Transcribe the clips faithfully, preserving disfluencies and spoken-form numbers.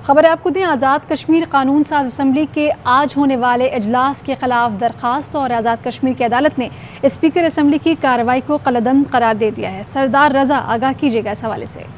खबर आपको दें, आज़ाद कश्मीर कानून साज असम्बली के आज होने वाले इजलास के खिलाफ दरखास्त और आज़ाद कश्मीर की अदालत ने स्पीकर असम्बली की कार्रवाई को कलअदम करार दे दिया है। सरदार रजा, आगाह कीजिएगा इस हवाले से।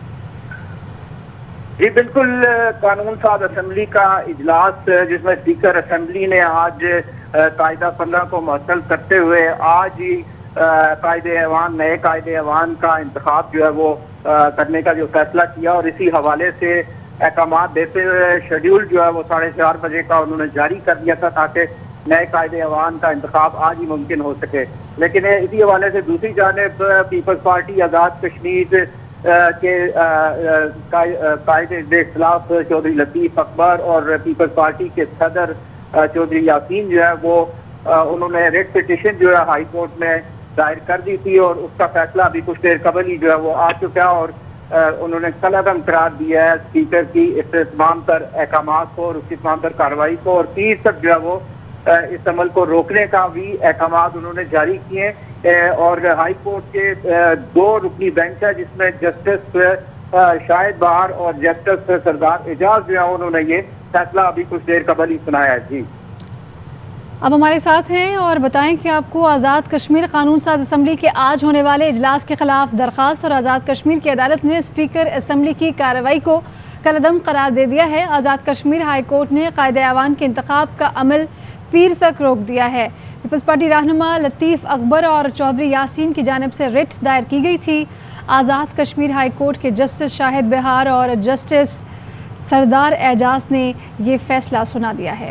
जी बिल्कुल, कानून साज असम्बली का इजलास जिसमें स्पीकर असम्बली ने आज कायदा पंद्रह को मुअत्तल करते हुए आज ही कायदे ऐवान नए कायदे ऐवान का इंतखाब जो है वो करने का जो फैसला किया और इसी हवाले से अहकामात देते हुए शेड्यूल जो है वो साढ़े चार बजे का उन्होंने जारी कर दिया था ताकि नए कायदे ऐवान का इंतखाब आज ही मुमकिन हो सके। लेकिन इसी हवाले से दूसरी जानिब पीपल्स पार्टी आज़ाद कश्मीर के कायदे के खिलाफ चौधरी लतीफ़ अकबर और पीपल्स पार्टी के सदर चौधरी यासीन जो है वो उन्होंने रेट पिटिशन जो है हाई कोर्ट में दायर कर दी थी और उसका फैसला अभी कुछ देर कबल ही जो है वो आ चुका है और उन्होंने कलअदम करार दिया है स्पीकर की इस तमाम तर अहकामात को और उसकी तमाम तर कार्रवाई को और तीस तक जो है वो इस अमल को रोकने का भी अहकामात उन्होंने जारी किए और हाई कोर्ट के दो रुकनी बेंच है जिसमें जस्टिस शाहिद बहार और जस्टिस सरदार एजाज जो है उन्होंने ये फैसला अभी कुछ देर कबल ही सुनाया है। जी अब हमारे साथ हैं और बताएं कि आपको आज़ाद कश्मीर कानून साज असम्बली के आज होने वाले इजलास के खिलाफ दरखास्त और आज़ाद कश्मीर की अदालत ने स्पीकर असम्बली की कार्रवाई को कलअदम करार दे दिया है। आज़ाद कश्मीर हाई कोर्ट ने कायदे ऐवान के इंतखाब का अमल पीर तक रोक दिया है। पीपल्स पार्टी रहनुमा लतीफ़ अकबर और चौधरी यासीन की जानिब से रिट दायर की गई थी। आज़ाद कश्मीर हाई कोर्ट के जस्टिस शाहिद बहार और जस्टिस सरदार एजाज ने ये फैसला सुना दिया है।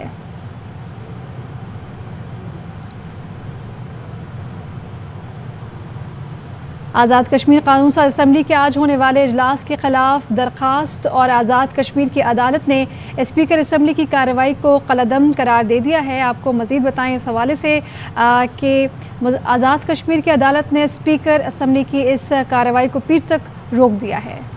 आज़ाद कश्मीर कानून साज असम्बली के आज होने वाले इजलास के खिलाफ दरखास्त और आज़ाद कश्मीर की अदालत ने स्पीकर असम्बली की कार्रवाई को कलअदम करार दे दिया है। आपको मज़ीद बताएं इस हवाले से कि आज़ाद कश्मीर की अदालत ने स्पीकर असम्बली की इस कार्रवाई को पीर तक रोक दिया है।